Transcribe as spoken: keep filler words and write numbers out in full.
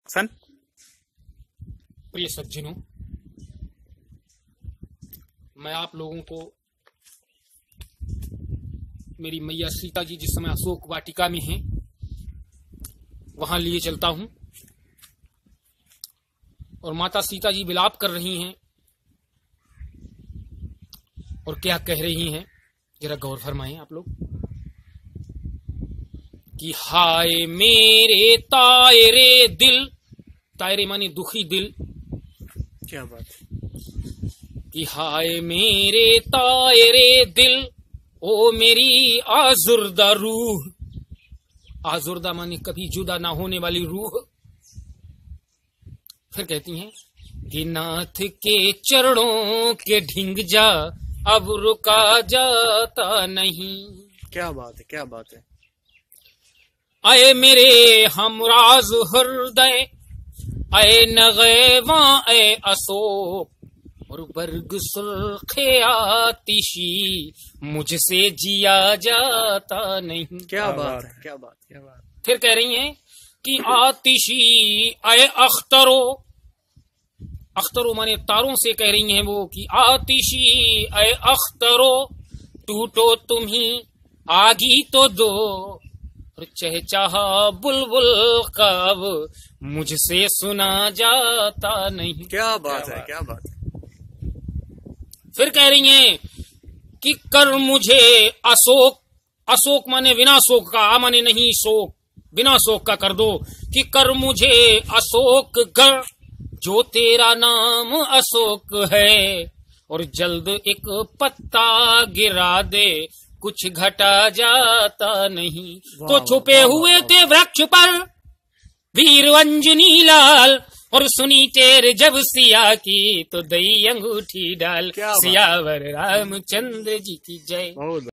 सन प्रिय सज्जनों, मैं आप लोगों को मेरी मैया सीता जी जिस समय अशोक वाटिका में हैं वहां लिए चलता हूं और माता सीता जी विलाप कर रही हैं और क्या कह रही हैं, जरा गौर फरमाएं आप लोग कि हाय मेरे तायरे दिल, तायरे माने दुखी दिल। क्या बात है कि हाय मेरे तायरे दिल, ओ मेरी आजुर्दा रूह। आजुर्दा माने कभी जुदा ना होने वाली रूह। फिर कहती हैं कि नाथ के चरणों के ढिंग जा, अब रुका जाता नहीं। क्या बात है क्या बात है आए मेरे हमराज हृदय, आए नगेवा ए अशोक, और वर्ग सुल्खे आतिशी, मुझसे जिया जाता नहीं। क्या बात है क्या बात क्या बात। फिर कह रही हैं कि आतिशी आए अख्तरो, अख्तरो माने तारों से कह रही हैं वो कि आतिशी आए अख्तरो, टूटो तुम ही आगी तो दो, और चहचहा बुलबुल कब मुझसे सुना जाता नहीं। क्या बात है क्या बात है। फिर कह रही हैं कि कर मुझे अशोक, अशोक माने बिना शोक का, आ माने नहीं शोक, बिना शोक का कर दो, कि कर मुझे अशोक घर, जो तेरा नाम अशोक है, और जल्द एक पत्ता गिरा दे, कुछ घटा जाता नहीं। तो छुपे हुए थे वृक्ष पर वीर अंजनी लाल, और सुनी टेर जब सिया की, तो दई अंगूठी डाल। सियावर रामचंद्र जी की जय।